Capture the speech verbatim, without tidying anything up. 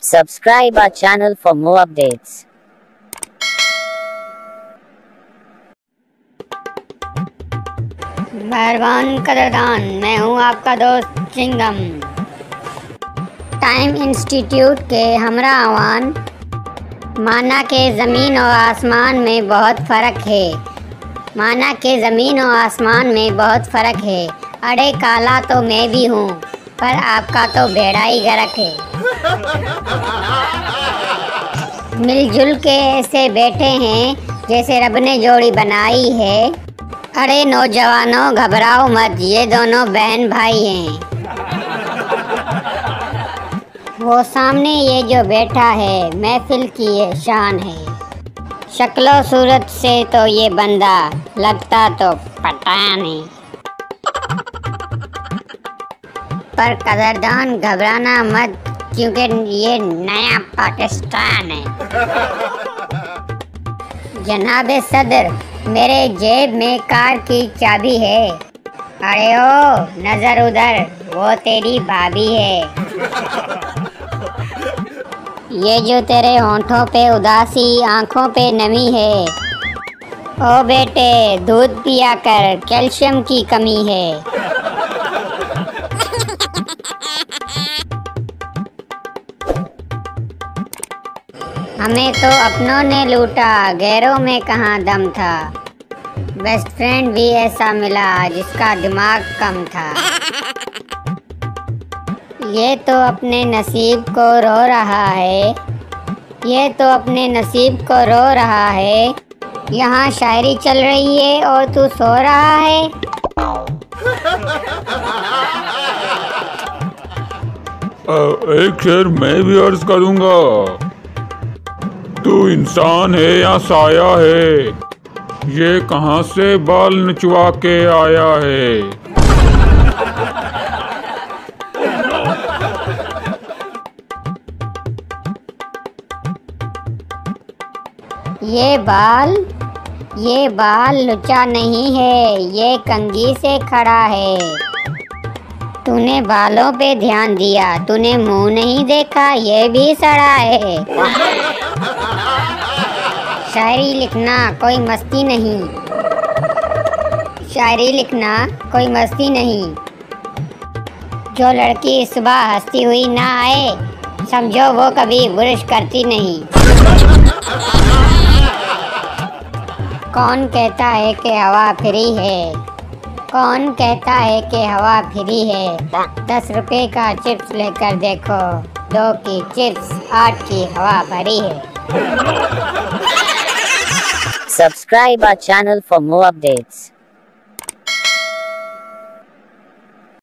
Subscribe our channel for more updates. मेहरबान कदरदान, मैं हूँ आपका दोस्त चिंगम। टाइम इंस्टीट्यूट के हमरा आह्वान माना के ज़मीन और आसमान में बहुत फ़र्क है। माना के ज़मीन और आसमान में बहुत फ़र्क है। अरे काला तो मैं भी हूँ, पर आपका तो बेड़ा ही गर्क है। मिलजुल के ऐसे बैठे हैं जैसे रब ने जोड़ी बनाई है। अरे नौजवानों घबराओ मत, ये दोनों बहन भाई हैं। वो सामने ये जो बैठा है महफिल की ये शान है। शक्लो सूरत से तो ये बंदा लगता तो पठान है, पर कदरदान घबराना मत, क्योंकि ये नया पाकिस्तान है। जनाबे सदर, मेरे जेब में कार की चाबी है। अरे ओ नजर उधर, वो तेरी भाभी है। ये जो तेरे होंठों पे उदासी, आंखों पे नमी है। ओ बेटे दूध पिया कर, कैल्शियम की कमी है। हमें तो अपनों ने लूटा, गैरों में कहाँ दम था। बेस्ट फ्रेंड भी ऐसा मिला जिसका दिमाग कम था। ये तो अपने नसीब को रो रहा है, ये तो अपने नसीब को रो रहा है। यहाँ शायरी चल रही है और तू सो रहा है। एक शेर मैं भी अर्ज करूँगा। तू इंसान है या साया है, ये कहाँ से बाल नचवा के आया है। ये बाल ये बाल लुचा नहीं है, ये कंघी से खड़ा है। तूने बालों पे ध्यान दिया, तूने मुंह नहीं देखा, ये भी सड़ा है। शायरी लिखना कोई मस्ती नहीं, शायरी लिखना कोई मस्ती नहीं। जो लड़की सुबह हंसती हुई ना आए, समझो वो कभी बुरुश करती नहीं। कौन कहता है कि हवा फ्री है, कौन कहता है कि हवा फ्री है। दस रुपए का चिप्स लेकर देखो, दो की चिप्स आठ की हवा भरी है। Subscribe our channel for more updates.